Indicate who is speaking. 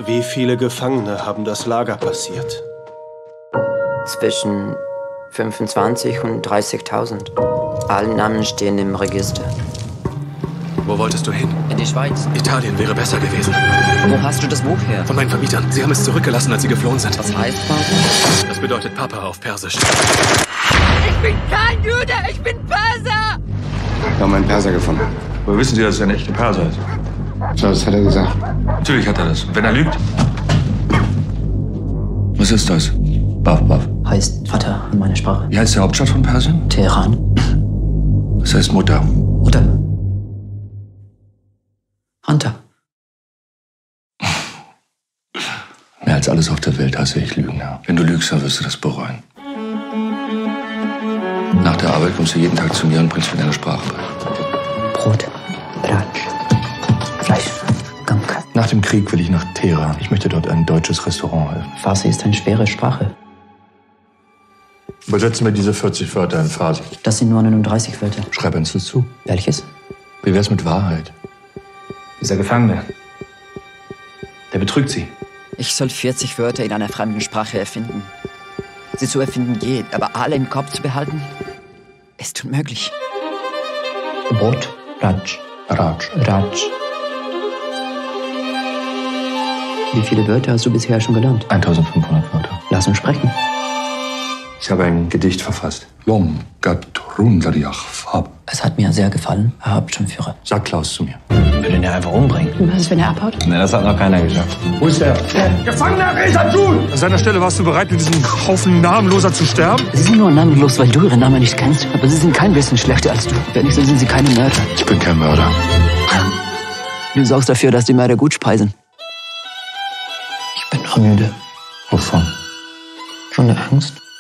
Speaker 1: Wie viele Gefangene haben das Lager passiert?
Speaker 2: Zwischen 25 und 30.000. Alle Namen stehen im Register.
Speaker 3: Wo wolltest du hin?
Speaker 2: In die Schweiz.
Speaker 3: Italien wäre besser gewesen.
Speaker 2: Wo hast du das Buch her?
Speaker 3: Von meinen Vermietern. Sie haben es zurückgelassen, als sie geflohen sind.
Speaker 2: Was heißt Vater?
Speaker 3: Das bedeutet Papa auf Persisch.
Speaker 4: Ich bin kein Jude, ich bin Perser!
Speaker 5: Wir haben einen Perser gefunden.
Speaker 6: Woher wissen Sie, dass er ein echter Perser ist?
Speaker 5: So, das hat er gesagt.
Speaker 6: Natürlich hat er das. Wenn er lügt. Was ist das? Baf, Baf.
Speaker 2: Heißt Vater in meiner Sprache.
Speaker 6: Wie heißt die Hauptstadt von Persien?
Speaker 2: Teheran.
Speaker 6: Das heißt Mutter.
Speaker 2: Mutter. Hunter.
Speaker 6: Mehr als alles auf der Welt hasse ich Lügen. Ja. Wenn du lügst, dann wirst du das bereuen. Nach der Arbeit kommst du jeden Tag zu mir und bringst mir deine Sprache bei.
Speaker 2: Brot. Bratsch. Fleisch. Gang.
Speaker 6: Nach dem Krieg will ich nach Teheran. Ich möchte dort ein deutsches Restaurant öffnen.
Speaker 2: Farsi ist eine schwere Sprache.
Speaker 6: Übersetzen wir diese 40 Wörter in Farsi.
Speaker 2: Das sind nur 39 Wörter.
Speaker 6: Schreib uns das zu.
Speaker 2: Welches?
Speaker 6: Wie wär's mit Wahrheit?
Speaker 7: Dieser Gefangene, der betrügt Sie.
Speaker 2: Ich soll 40 Wörter in einer fremden Sprache erfinden. Sie zu erfinden geht, aber alle im Kopf zu behalten, ist unmöglich. Brot, Ratsch.
Speaker 6: Ratsch.
Speaker 2: Ratsch. Wie viele Wörter hast du bisher schon gelernt?
Speaker 6: 1500 Wörter.
Speaker 2: Lass uns sprechen.
Speaker 6: Ich habe ein Gedicht verfasst. Lom gat rundariach fab.
Speaker 2: Es hat mir sehr gefallen, Herr Hauptschirmführer.
Speaker 6: Sag Klaus zu mir.
Speaker 7: Ich will ihn ja einfach umbringen.
Speaker 2: Was ist, wenn er abhaut?
Speaker 7: Ne, das hat noch keiner geschafft.
Speaker 6: Wo ist er?
Speaker 8: Gefangener Resatun!
Speaker 6: An seiner Stelle warst du bereit, mit diesem Haufen Namenloser zu sterben?
Speaker 2: Sie sind nur namenlos, weil du ihren Namen nicht kennst. Aber sie sind kein bisschen schlechter als du. Wenn nicht, so sind sie keine Mörder.
Speaker 6: Ich bin kein Mörder.
Speaker 2: Du sorgst dafür, dass die Mörder gut speisen. Ich bin noch müde.
Speaker 6: Wovon?
Speaker 2: Schon eine Angst?